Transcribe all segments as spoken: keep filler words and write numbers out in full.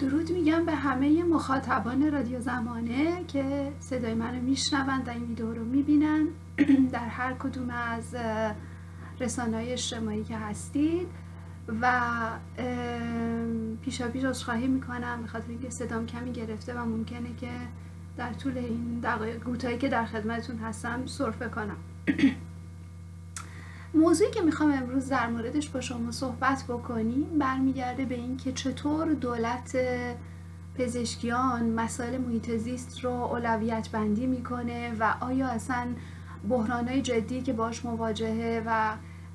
درود میگم به همه مخاطبان رادیو زمانه که صدای منو میشنون و این ویدیو رو میبینن در هر کدوم از رسانه‌های اجتماعی که هستید و پیشا پیش عذرخواهی میکنم به خاطر اینکه صدام کمی گرفته و ممکنه که در طول این دقایق کوتاهی که در خدمتتون هستم سرفه کنم. موضوعی که میخوام امروز در موردش با شما صحبت بکنیم برمیگرده به این که چطور دولت پزشکیان مسائل محیط زیست رو اولویت بندی میکنه و آیا اصلا بحرانهای جدی که باش مواجهه و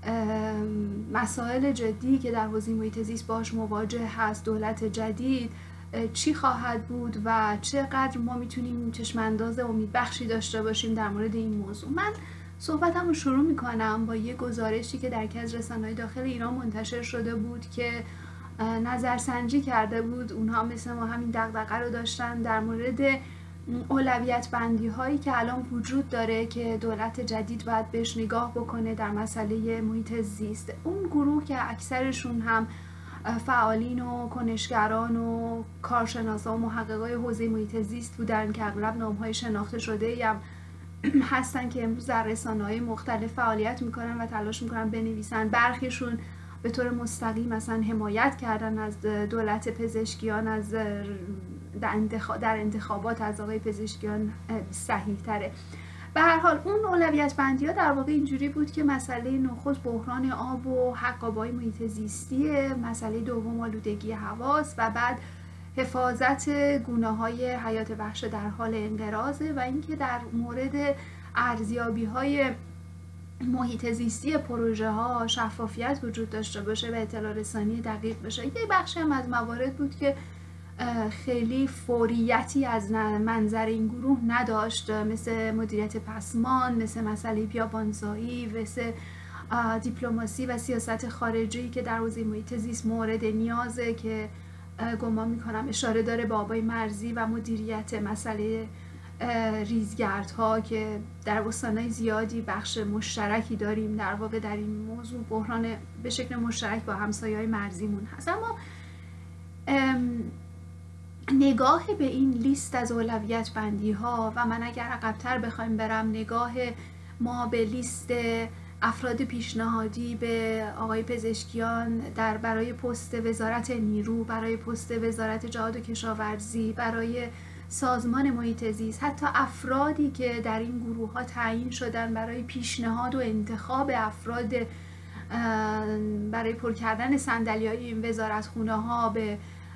مسائل جدی که در حوزه محیط زیست باش مواجه هست دولت جدید چی خواهد بود و چقدر ما میتونیم چشمانداز امیدبخشی داشته باشیم در مورد این موضوع. من صحبتم رو شروع میکنم با یه گزارشی که در یکی از رسانه‌های داخل ایران منتشر شده بود که نظرسنجی کرده بود. اونها مثل ما همین دغدغه رو داشتن در مورد اولویت بندی هایی که الان وجود داره که دولت جدید باید بهش نگاه بکنه در مسئله محیط زیست. اون گروه که اکثرشون هم فعالین و کنشگران و کارشناسان و محققای حوزه محیط زیست بودن که اغلب نام‌های شناخته شده هم هستن که امروز در رسانه‌های مختلف فعالیت میکنن و تلاش میکنن بنویسن. برخیشون به طور مستقیم مثلا حمایت کردن از دولت پزشکیان، از در انتخابات از آقای پزشکیان صحیح تره. به هر حال اون اولویت بندی ها در واقع اینجوری بود که مسئله نخست بحران آب و حقابه‌های محیط زیستیه، مسئله دوم آلودگی هواست و بعد حفاظت گونه‌های حیات وحش در حال انقراضه و اینکه در مورد ارزیابی‌های محیط زیستی پروژه ها شفافیت وجود داشته باشه و اطلاع رسانی دقیق بشه. یه بخشی هم از موارد بود که خیلی فوریتی از منظر این گروه نداشت، مثل مدیریت پسمان، مثل مسئله بیابانزایی، مثل دیپلماسی و سیاست خارجی که در حوزه محیط زیست مورد نیازه که گمان میکنم اشاره داره به آبای مرزی و مدیریت مسئله ریزگردها که در استانهای زیادی بخش مشترکی داریم در واقع در این موضوع. بحران به شکل مشترک با همسایه‌های مرزیمون هست. اما نگاه به این لیست از اولویت بندی ها و من اگر عقب‌تر بخوایم برم نگاه ما به لیست افراد پیشنهادی به آقای پزشکیان در برای پست وزارت نیرو، برای پست وزارت جهاد و کشاورزی، برای سازمان محیط زیست، حتی افرادی که در این گروه ها تعیین شدن برای پیشنهاد و انتخاب افراد برای پر کردن صندلی های این وزارتخونه ها به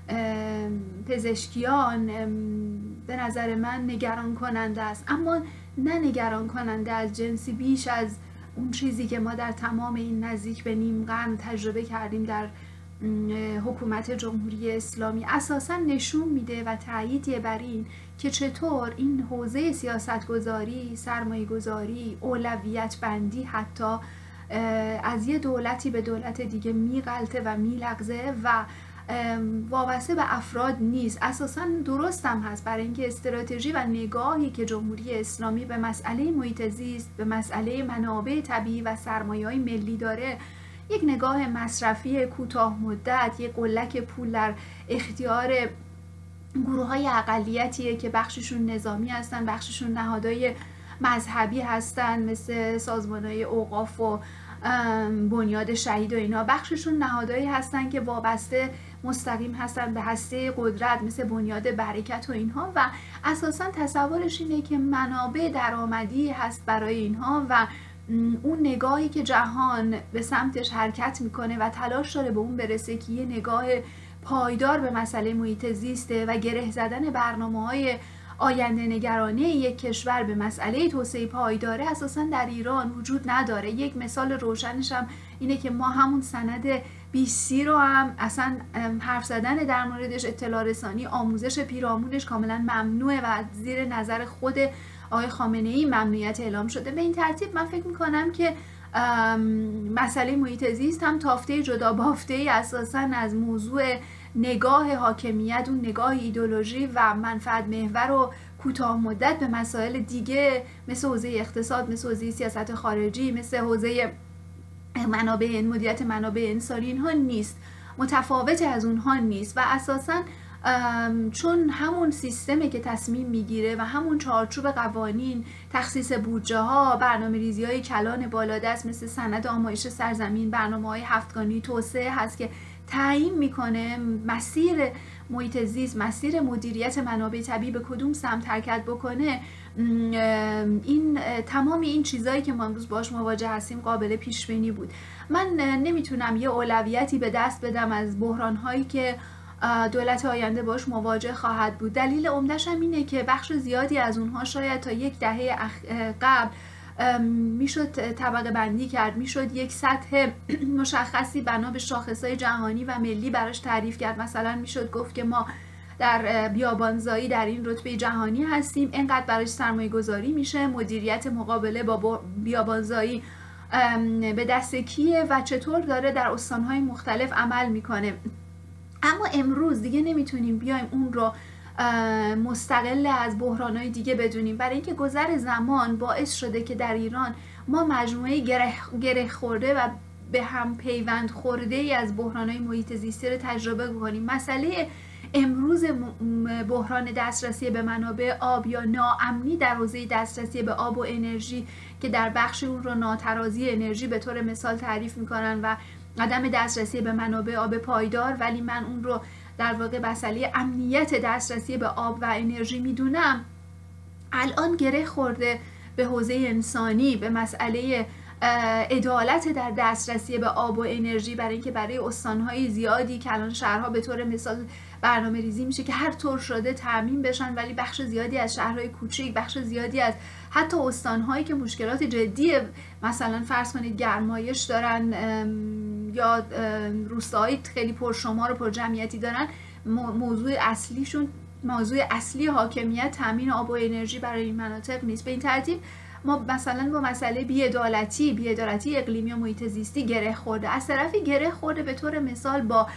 پزشکیان به نظر من نگران کننده است. اما نه نگران کننده از جنسی بیش از اون چیزی که ما در تمام این نزدیک به نیم قرن تجربه کردیم در حکومت جمهوری اسلامی. اساساً نشون میده و تأییدیه بر این که چطور این حوزه سیاستگذاری، سرمایه‌گذاری، اولویت بندی حتی از یه دولتی به دولت دیگه میغلطه و میلغزه و وابسته به افراد نیست. اساساً درست هم هست برای اینکه استراتژی و نگاهی که جمهوری اسلامی به مسئله محیط زیست، به مسئله منابع طبیعی و سرمایه‌های ملی داره یک نگاه مصرفی کوتاه مدت، یک قلک پول در اختیار گروه‌های اقلیتیه که بخششون نظامی هستن، بخششون نهادهای مذهبی هستن مثل سازمان‌های اوقاف و بنیاد شهید و اینا، بخششون نهادهایی هستن که وابسته مستقیم هستن به هسته قدرت مثل بنیاد برکت و اینها و اساساً تصورش اینه که منابع درآمدی هست برای اینها و اون نگاهی که جهان به سمتش حرکت میکنه و تلاش داره به اون برسه که یه نگاه پایدار به مسئله محیط زیسته و گره زدن برنامه‌های آینده نگرانه یک کشور به مسئله توسعه پایداره اساساً در ایران وجود نداره. یک مثال روشنش هم اینه که ما همون سند بیست رو هم اصلا حرف زدن در موردش، اطلاع رسانی، آموزش پیرامونش کاملا ممنوعه و زیر نظر خود آقای خامنه‌ای ممنوعیت اعلام شده. به این ترتیب من فکر میکنم که مسئله محیط زیست هم تافته جدا بافته ای اساساً از موضوع نگاه حاکمیت، اون نگاه ایدئولوژی و منفعت محور و کوتاه مدت به مسائل دیگه مثل حوزه اقتصاد، مثل حوزه سیاست خارجی، مثل حوزه منابع مدیریت منابع انسانی اینها نیست، متفاوت از اونها نیست و اساساً چون همون سیستمی که تصمیم میگیره و همون چارچوب قوانین، تخصیص بودجه ها، برنامه ریزی های کلان بالادست مثل سند آمایش سرزمین، برنامه های هفتگانی توسعه هست که تعیین میکنه مسیر محیط زیست، مسیر مدیریت منابع طبیعی به کدوم سمت حرکت بکنه. این تمام این چیزایی که ما امروز باش مواجه هستیم قابل پیش بینی بود. من نمیتونم یه اولویتی به دست بدم از بحران هایی که دولت آینده باش مواجه خواهد بود. دلیل عمده‌ش هم اینه که بخش زیادی از اونها شاید تا یک دهه قبل میشد طبقه بندی کرد، میشد یک سطح مشخصی بنا به شاخصهای جهانی و ملی براش تعریف کرد. مثلا میشد گفت که ما در بیابانزایی در این رتبه جهانی هستیم، اینقدر براش سرمایه گذاری میشه، مدیریت مقابله با بیابانزایی به دست کیه و چطور داره در استانهای مختلف عمل میکنه. اما امروز دیگه نمیتونیم بیایم اون رو مستقل از بحرانهای دیگه بدونیم، برای اینکه گذر زمان باعث شده که در ایران ما مجموعه گره, گره خورده و به هم پیوند خورده ای از بحرانهای محیط زیستی رو تجربه کنیم. مسئله امروز بحران دسترسی به منابع آب یا ناامنی در حوزه دسترسی به آب و انرژی که در بخش اون رو ناترازی انرژی به طور مثال تعریف میکنن و عدم دسترسی به منابع آب پایدار، ولی من اون رو در واقع مسئله امنیت دسترسی به آب و انرژی میدونم، الان گره خورده به حوزه انسانی، به مسئله عدالت در دسترسی به آب و انرژی، برای اینکه برای استانهای زیادی که الان شهرها به طور مثال برنامه ریزی میشه که هر طور شده تامین بشن، ولی بخش زیادی از شهرهای کوچیک، بخش زیادی از حتی استانهایی که مشکلات جدی مثلا فرض کنید گرمایش دارن یا روستاهای خیلی پرشمار و پرجمعیتی دارن، موضوع اصلیشون، موضوع اصلی حاکمیت تامین آب و انرژی برای این مناطق نیست. به این ترتیب ما مثلا با مسئله بی‌عدالتی، بی‌عدالتی اقلیمی و محیط زیستی گره خورده. از طرفی گره خورده به طور مثال با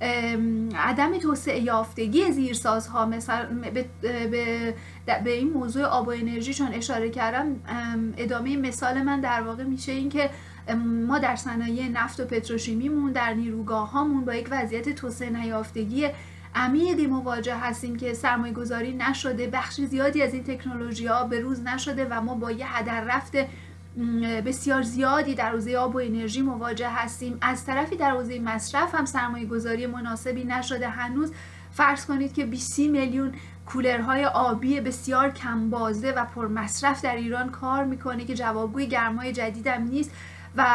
عدم توسعه یافتگی زیرسازها. مثلا به, به, به این موضوع آب و انرژی چون اشاره کردم، ادامه مثال من در واقع میشه این که ما در صنایع نفت و پتروشیمیمون، در نیروگاه هامون با یک وضعیت توسعه نیافتگی عمیقی مواجه هستیم که سرمایه گذاری نشده، بخش زیادی از این تکنولوژی ها به روز نشده و ما با یه هدر رفت بسیار زیادی در حوزه آب و انرژی مواجه هستیم. از طرفی در حوزه مصرف هم سرمایه گذاری مناسبی نشده. هنوز فرض کنید که بیست میلیون کولرهای آبی بسیار کم بازده و پر مصرف در ایران کار میکنه که جوابگوی گرمای جدیدم نیست و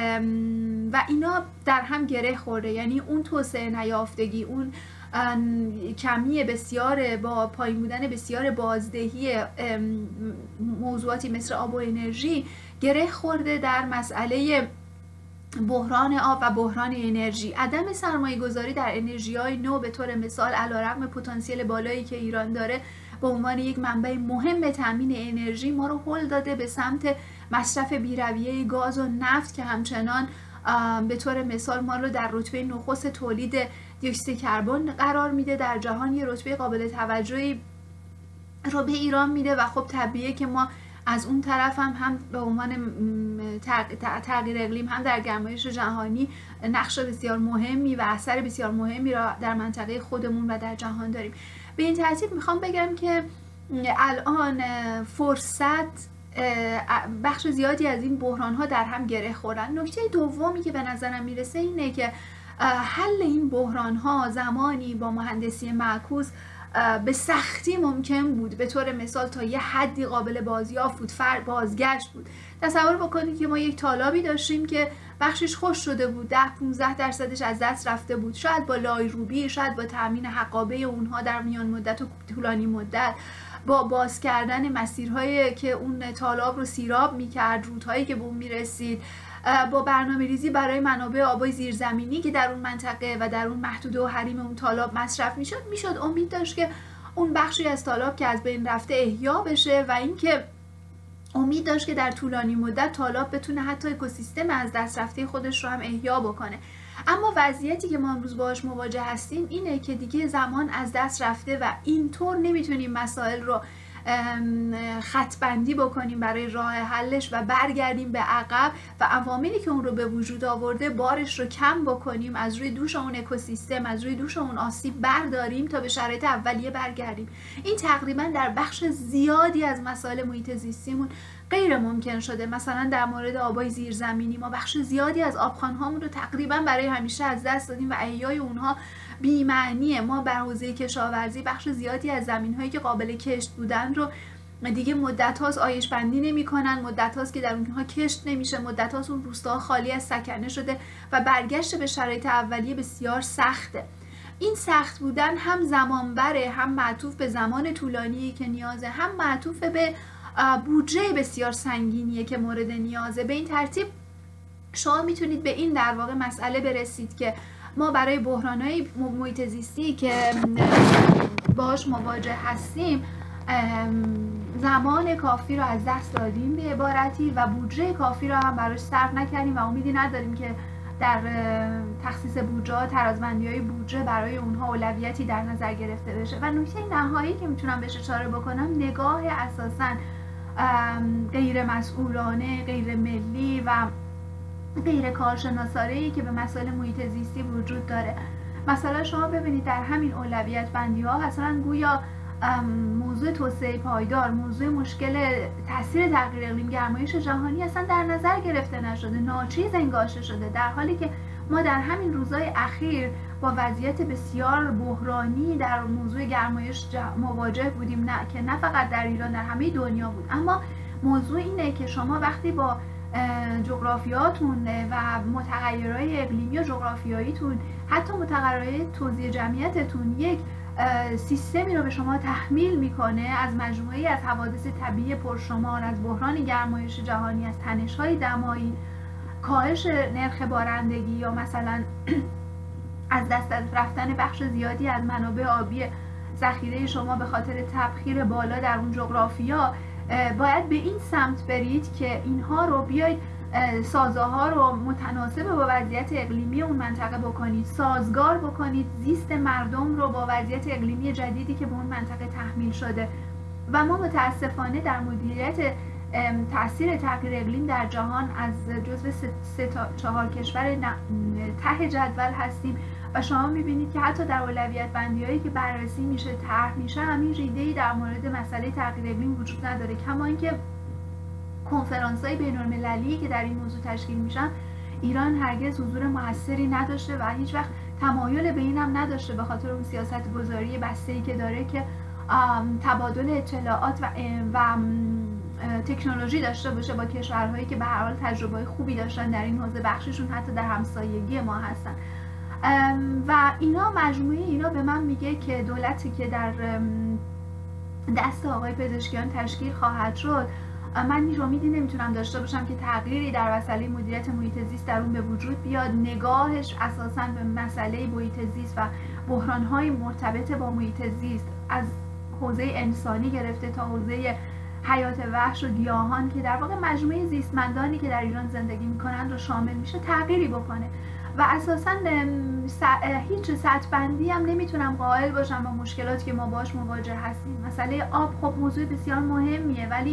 و اینا در هم گره خورده. یعنی اون توسعه نیافتگی، اون کمی بسیار با پایین بودن بسیار بازدهی موضوعاتی مثل آب و انرژی گره خورده در مسئله بحران آب و بحران انرژی. عدم سرمایه گذاری در انرژی های نو به طور مثال علیرغم پتانسیل بالایی که ایران داره به عنوان یک منبع مهم تامین انرژی ما رو هل داده به سمت مصرف بی‌رویه گاز و نفت که همچنان به طور مثال ما رو در رتبه نخست تولید دیوکسید کربن قرار میده در جهان، یه رتبه قابل توجهی رو به ایران میده و خب طبیعیه که ما از اون طرف هم هم به عنوان تغییر اقلیم هم در گرمایش جهانی نقش بسیار مهمی و اثر بسیار مهمی را در منطقه خودمون و در جهان داریم. به این ترتیب میخوام بگم که الان فرصت بخش زیادی از این بحران ها در هم گره خوردن. نکته دومی که به نظرم میرسه اینه که حل این بحران ها زمانی با مهندسی معکوس به سختی ممکن بود، به طور مثال تا یه حدی قابل بازیافت بود، فرد بازگشت بود. تصور بکنید که ما یک تالابی داشتیم که بخشش خوش شده بود، ده پانزده درصدش از دست رفته بود، شاید با لایروبی، شاید با تامین حقابه اونها در میان مدت و طولانی مدت، با باز کردن مسیرهایی که اون تالاب رو سیراب میکرد، رودهایی که به اون میرسید، با برنامه ریزی برای منابع آبای زیرزمینی که در اون منطقه و در اون محدوده و حریم اون تالاب مصرف میشد، میشد امید داشت که اون بخشی از تالاب که از بین رفته احیا بشه و اینکه امید داشت که در طولانی مدت تالاب بتونه حتی اکوسیستم از دست رفته خودش رو هم احیا بکنه. اما وضعیتی که ما امروز باهاش مواجه هستیم اینه که دیگه زمان از دست رفته و اینطور نمیتونیم مسائل رو خطبندی بکنیم برای راه حلش و برگردیم به عقب و عواملی که اون رو به وجود آورده بارش رو کم بکنیم، از روی دوش اون اکوسیستم، از روی دوش اون آسیب برداریم تا به شرایط اولیه برگردیم. این تقریبا در بخش زیادی از مسائل محیط زیستیمون غیر ممکن شده. مثلا در مورد آبای زیرزمینی ما بخش زیادی از آبخوان‌هامون رو تقریبا برای همیشه از دست دادیم و احیای اونها بی‌معنیه. ما بر حوزه کشاورزی بخش زیادی از زمین‌هایی که قابل کشت بودن رو دیگه مدت هاست آیش بندی نمی کنن، مدت هاست که در اونها کشت نمیشه، مدت هاست اون روستاها خالی از سکنه شده و برگشت به شرایط اولیه بسیار سخته. این سخت بودن هم زمان بره، هم معطوف به زمان طولانی که نیازه، هم معطوف به بودجه بسیار سنگینیه که مورد نیازه. به این ترتیب شما میتونید به این در واقع مسئله برسید که ما برای بحرانهای محیط زیستی که باهاش مواجه هستیم زمان کافی رو از دست دادیم به عبارتی و بودجه کافی رو هم براش صرف نکردیم و امیدی نداریم که در تخصیص بودجه ها ترازبندی‌های بودجه برای اونها اولویتی در نظر گرفته بشه. و نکته نهایی که میتونم بهش اشاره بکنم نگاه اساساً غیر مسئولانه، غیر ملی و غیر کارشناسانه‌ای که به مسائل محیط زیستی وجود داره. مثلا شما ببینید در همین اولویت بندی ها اصلا گویا موضوع توسعه پایدار، موضوع مشکل تاثیر تغییر اقلیم، گرمایش جهانی اصلا در نظر گرفته نشده، ناچیز انگاشته شده، در حالی که ما در همین روزهای اخیر با وضعیت بسیار بحرانی در موضوع گرمایش مواجه بودیم، نه که نه فقط در ایران، در همه دنیا بود. اما موضوع اینه که شما وقتی با جغرافیاتون و متغیرهای اقلیمی و جغرافیاییتون، حتی متغیرهای توزیع جمعیتتون یک سیستمی رو به شما تحمیل میکنه از مجموعه‌ای از حوادث طبیعی پرشمار، از بحران گرمایش جهانی، از تنش‌های دمایی، کاهش نرخ بارندگی یا مثلا از دست رفتن بخش زیادی از منابع آبی ذخیره شما به خاطر تبخیر بالا در اون جغرافیا، باید به این سمت برید که اینها رو بیاید سازه‌ها رو متناسب با وضعیت اقلیمی اون منطقه بکنید، سازگار بکنید زیست مردم رو با وضعیت اقلیمی جدیدی که به اون منطقه تحمیل شده. و ما متاسفانه در مدیریت تاثیر تغییر اقلیم در جهان از جزو سه تا چهار کشور ته جدول هستیم و شما میبینید که حتی در اولویت بندی هایی که بررسی میشه، طرح میشه، همین ریده‌ای در مورد مسئله تغییر اقلیم وجود نداره. کما اینکه کنفرانس های بین المللی که در این موضوع تشکیل میشن، ایران هرگز حضور موثری نداشته و هیچ وقت تمایل به اینم نداشته به خاطر اون سیاست گذاری بسته‌ای که داره که تبادل اطلاعات و, و تکنولوژی داشته باشه با کشورهایی که به هر حال تجربه خوبی داشتن در این حوزه، بخششون حتی در همسایگی ما هستن. و اینا مجموعه اینا به من میگه که دولتی که در دست آقای پزشکیان تشکیل خواهد شد، من هیچ امیدی نمیتونم داشته باشم که تغییری در مسئله مدیریت محیط زیست در اون به وجود بیاد. نگاهش اساساً به مسئله محیط زیست و بحران‌های مرتبط با محیط زیست از حوزه انسانی گرفته تا حوزه حیات وحش و گیاهان که در واقع مجموعه زیستمندانی که در ایران زندگی میکنن رو شامل میشه، تغییری بکنه. و اساساً هیچ سطح بندی هم نمیتونم قائل باشم با مشکلاتی که ما باش مواجه هستیم. مسئله آب خب موضوع بسیار مهمیه، ولی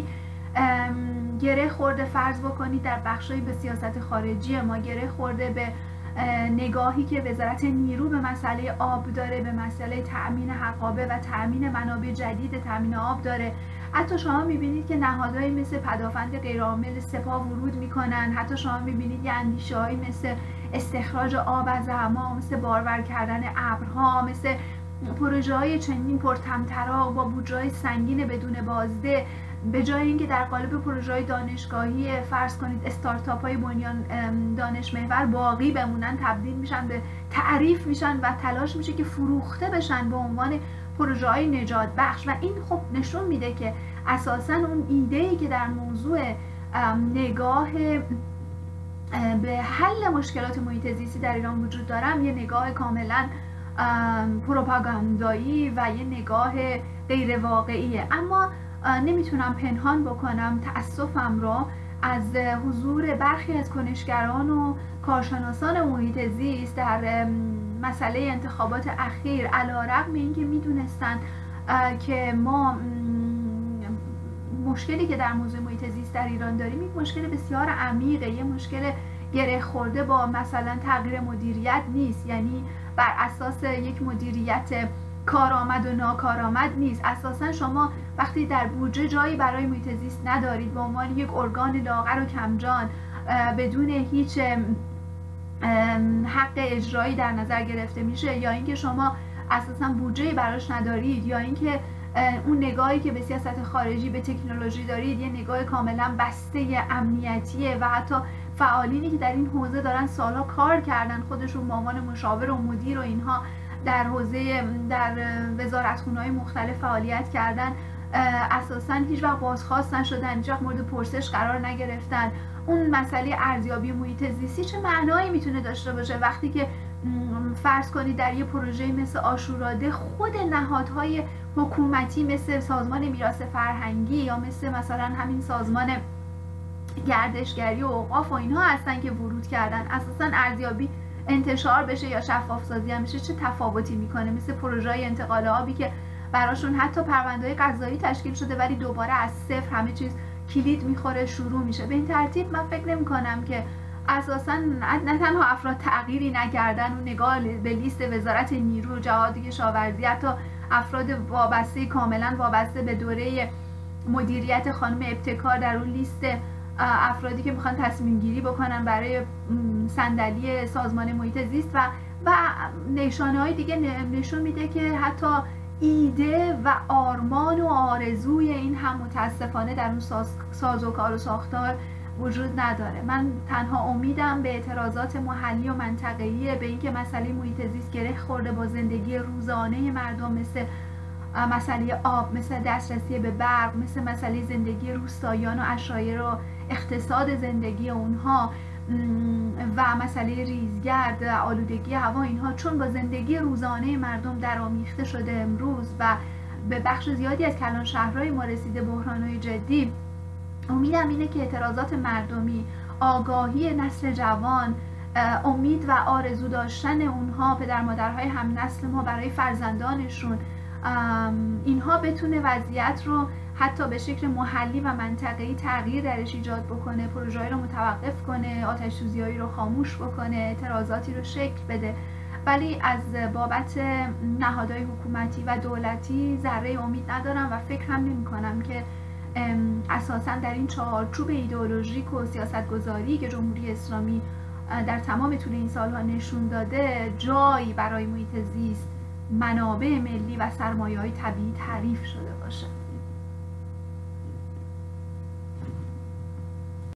گره خورده فرض بکنید در بخشایی به سیاست خارجی ما، گره خورده به نگاهی که وزارت نیرو به مسئله آب داره، به مسئله تأمین حقابه و تأمین منابع جدید تأمین آب داره. حتی شما میبینید که نهادهایی مثل پدافند غیرعامل سپاه ورود میکنن، حتی شما میبینید یه اندیشه‌هایی مثل استخراج آب از اعماق، مثل بارور کردن ابرها، مثل پروژه‌های چنین پرطمطراق با بودجه‌های سنگین بدون بازده، به جای اینکه در قالب پروژه‌های دانشگاهی فرض کنید استارتاپ‌های بنیان دانش محور باقی بمونن، تبدیل میشن به تعریف میشن و تلاش میشه که فروخته بشن به عنوان پروژه‌های نجات بخش. و این خب نشون میده که اساساً اون ایده‌ای که در موضوع نگاه به حل مشکلات محیط زیستی در ایران وجود دارم یه نگاه کاملا پروپاگاندایی و یه نگاه غیر واقعیه. اما نمیتونم پنهان بکنم تأسفم را از حضور برخی از کنشگران و کارشناسان محیط زیست در مسئله انتخابات اخیر، علیرغم اینکه میدونستند که ما مشکلی که در موضوع محیط زیست در ایران داریم یک مشکل بسیار عمیقه، یه مشکل گره خورده با مثلا تغییر مدیریت نیست، یعنی بر اساس یک مدیریت کارآمد و ناکارآمد نیست. اساسا شما وقتی در بودجه جایی برای محیط زیست ندارید، به عنوان یک ارگان لاغر و کمجان بدون هیچ حق اجرایی در نظر گرفته میشه، یا اینکه شما اساسا بودجه براش ندارید، یا اینکه اون نگاهی که به سیاست خارجی به تکنولوژی دارید یه نگاه کاملا بسته امنیتیه و حتی فعالینی که در این حوزه دارن سالها کار کردن، خودشون به عنوان مشاور و مدیر و اینها در حوزه در وزارتخونه‌های مختلف فعالیت کردن، اساسا هیچ وقت بازخواست نشدن، هیچ وقت مورد پرسش قرار نگرفتن. اون مسئله ارزیابی محیط زیستی چه معنایی میتونه داشته باشه وقتی که فرض کنید در یه پروژه مثل عاشوراده خود نهادهای حکومتی مثل سازمان میراث فرهنگی یا مثل مثلا همین سازمان گردشگری و اوقاف و اینها هستن که ورود کردن، اساسا ارزیابی انتشار بشه یا شفاف سازی هم بشه چه تفاوتی میکنه؟ مثل پروژه‌های انتقال آبی که براشون حتی پرونده‌های قضایی تشکیل شده ولی دوباره از صفر همه چیز کلید میخوره شروع میشه. به این ترتیب من فکر نمی کنم که اساسا نه تنها افراد تغییری نکردن و نگاه به لیست وزارت نیرو، جهاد کشاورزی، حتی افراد وابسته کاملا وابسته به دوره مدیریت خانم ابتکار در اون لیست افرادی که میخوان تصمیم گیری بکنن برای صندلی سازمان محیط زیست و و نشانه های دیگه نشون میده که حتی ایده و آرمان و آرزوی این هم متاسفانه در اون ساز، سازوکار و ساختار وجود نداره. من تنها امیدم به اعتراضات محلی و منطقه‌ای به اینکه مسئله محیط زیست گره خورده با زندگی روزانه مردم، مثل مسئله آب، مثل دسترسی به برق، مثل مسئله زندگی روستاییان و عشایر و اقتصاد زندگی اونها و مسئله ریزگرد، آلودگی هوا، اینها چون با زندگی روزانه مردم درآمیخته شده امروز و به بخش زیادی از کلان شهرهای ما رسیده بحران‌های جدی، امیدم اینه که اعتراضات مردمی، آگاهی نسل جوان، امید و آرزو داشتن اونها، پدر مادرهای هم نسل ما برای فرزندانشون، اینها بتونه وضعیت رو حتی به شکل محلی و منطقه‌ای تغییر درش ایجاد بکنه، پروژه‌ای رو متوقف کنه، آتش سوزی‌هایی رو خاموش بکنه، اعتراضاتی رو شکل بده. ولی از بابت نهادهای حکومتی و دولتی ذره امید ندارم و فکر هم نمی‌کنم که اساساً در این چارچوب ایدئولوژیک و سیاستگذاری که جمهوری اسلامی در تمام طول این سالها نشون داده جایی برای محیط زیست، منابع ملی و سرمایه‌های طبیعی تعریف شده باشه.